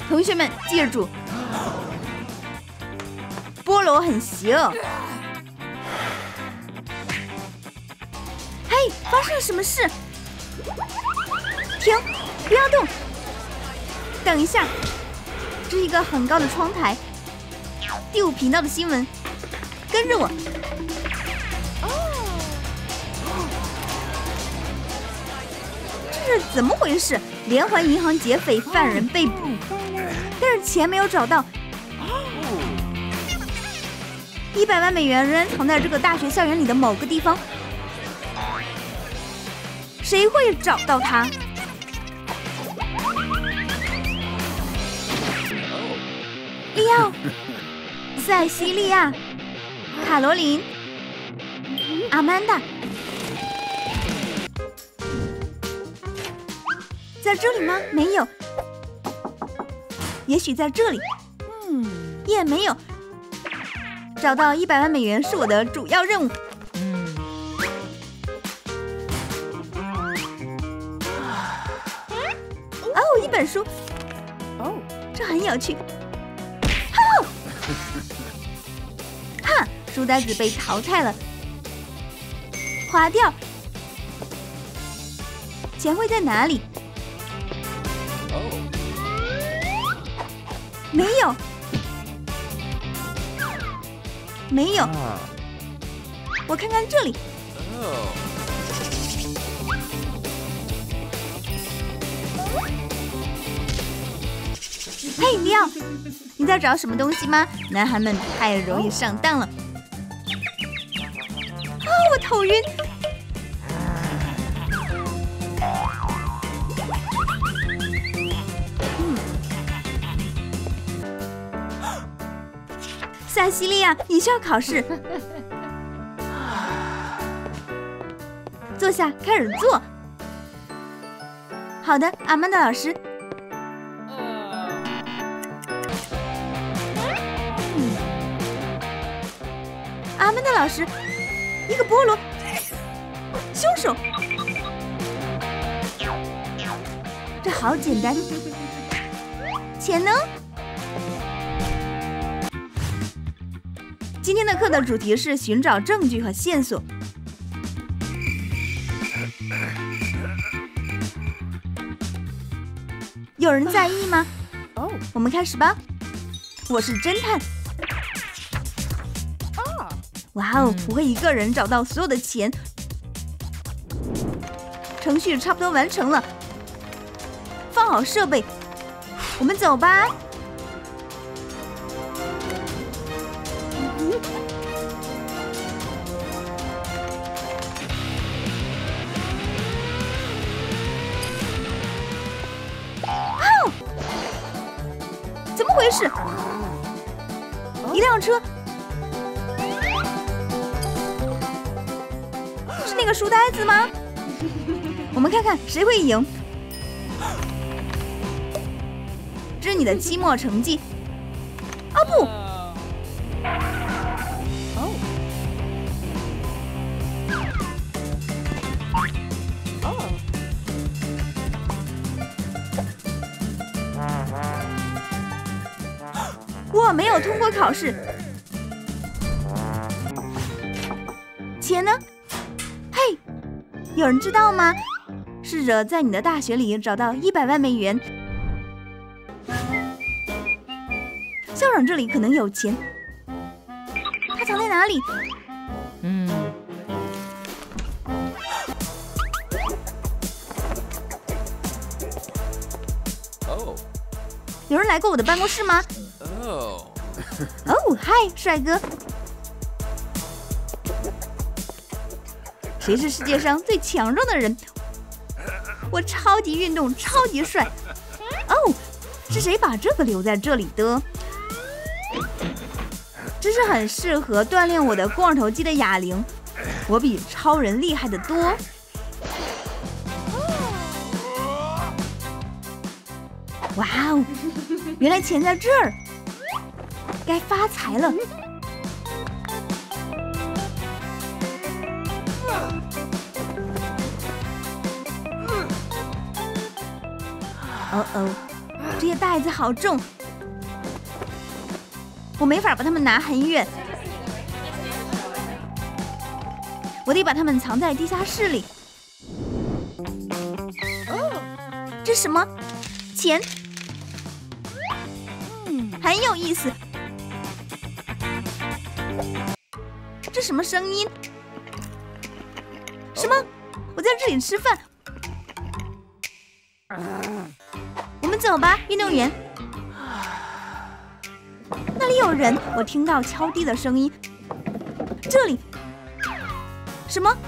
同学们记住，菠萝很邪恶。嘿，发生了什么事？停，不要动！等一下，这是一个很高的窗台。第5频道的新闻，跟着我。这是怎么回事？连环银行劫匪犯人被捕，但是钱没有找到。100万美元仍然藏在这个大学校园里的某个地方，谁会找到它？利奥、塞西利亚、卡罗琳、阿曼达，在这里吗？没有。也许在这里。也没有。找到100万美元是我的主要任务。哦，一本书。哦，这很有趣。哈，书呆子被淘汰了。划掉。钱会在哪里？没有。没有，我看看这里。嘿，利奥，你在找什么东西吗？男孩们太容易上当了。啊，我头晕。塞西利亚，你需要考试。坐下，开始做。好的，阿曼达老师。阿曼达老师，一个菠萝，凶手。这好简单。钱呢？今天的课的主题是寻找证据和线索。有人在意吗？我们开始吧。我是侦探。哇哦，我会一个人找到所有的钱。程序差不多完成了，放好设备，我们走吧。怎么回事？一辆车，是那个书呆子吗？我们看看谁会赢。这是你的期末成绩。啊不！我没有通过考试。钱呢？嘿，有人知道吗？试着在你的大学里找到100万美元。校长这里可能有钱，它藏在哪里？有人来过我的办公室吗？哦，嗨，帅哥！谁是世界上最强壮的人？我超级运动，超级帅。哦，是谁把这个留在这里的？这是很适合锻炼我的肱二头肌的哑铃，我比超人厉害得多。哇哦，原来钱在这儿，该发财了。哦哦， 这些袋子好重，我没法把它们拿很远，我得把它们藏在地下室里。这什么？钱？很有意思。这什么声音？什么？我在这里吃饭。我们走吧，运动员。那里有人，我听到敲地的声音。这里，什么？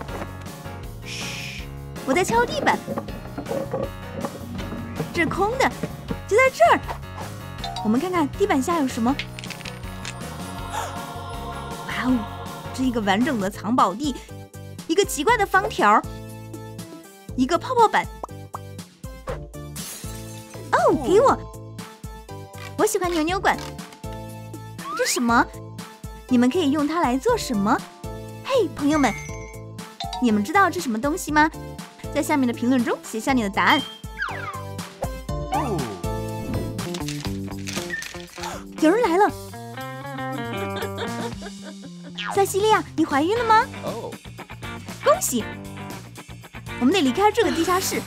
我在敲地板。这是空的，就在这儿。我们看看地板下有什么。哇哦，这是一个完整的藏宝地，一个奇怪的方条，一个泡泡板。哦，给我！我喜欢扭扭管。这什么？你们可以用它来做什么？嘿，朋友们，你们知道这什么东西吗？在下面的评论中写下你的答案。有人来了。塞西利亚，你怀孕了吗？恭喜！我们得离开这个地下室。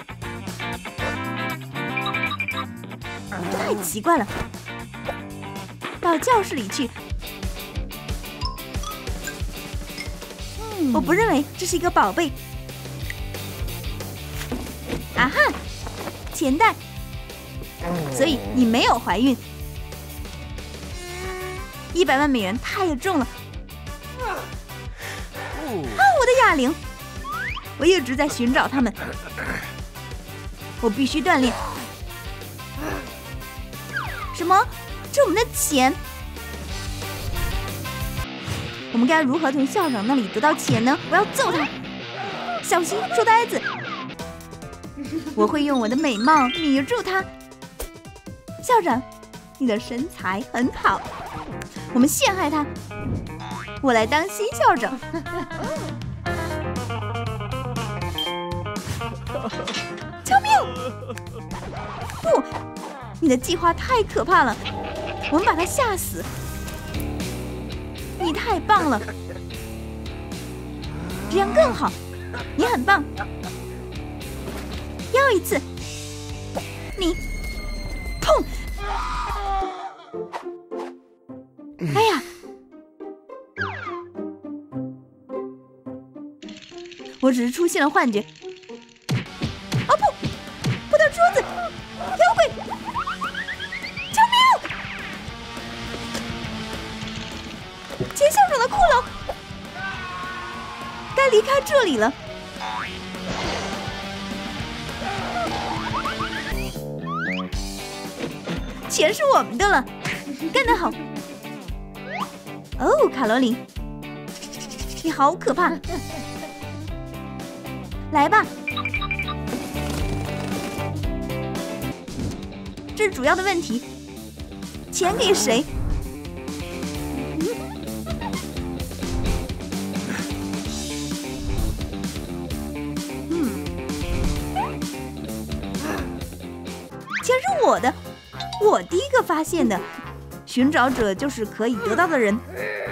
太奇怪了。到教室里去。我不认为这是一个宝贝。啊哈，钱袋。所以你没有怀孕。100万美元太重了。我的哑铃！我一直在寻找它们。我必须锻炼。什么？这是我们的钱？我们该如何从校长那里得到钱呢？我要揍他！小心，书呆子！我会用我的美貌迷住他。校长，你的身材很好。我们陷害他。我来当新校长。救命！不，你的计划太可怕了。我们把他吓死。你太棒了，这样更好。你很棒。又一次，你，砰！哎呀！我只是出现了幻觉。哦不！不到桌子！妖怪！救命！前校长的骷髅！该离开这里了。钱是我们的了，干得好！哦，卡罗琳，你好可怕！来吧，这是主要的问题。钱给谁？钱是我的，我第一个发现的。寻找者就是可以得到的人。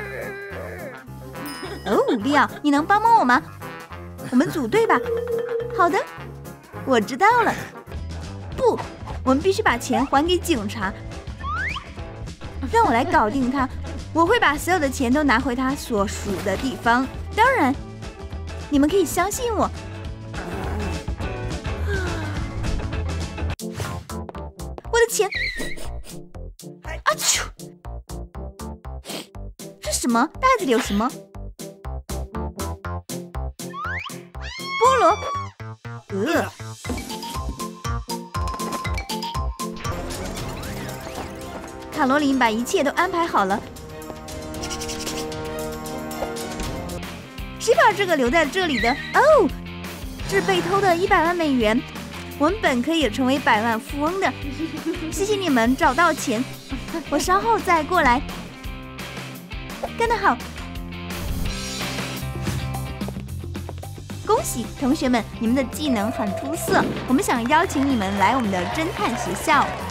哦，利奥，你能帮帮我吗？我们组队吧。好的，我知道了。不，我们必须把钱还给警察。让我来搞定他，我会把所有的钱都拿回他所属的地方。当然，你们可以相信我。我的钱！啊啾！这什么？袋子里有什么？菠萝。卡罗琳把一切都安排好了。谁把这个留在这里的？哦，这是被偷的100万美元。我们本可以成为百万富翁的。谢谢你们找到钱，我稍后再过来。干得好！恭喜同学们，你们的技能很出色，我们想邀请你们来我们的侦探学校。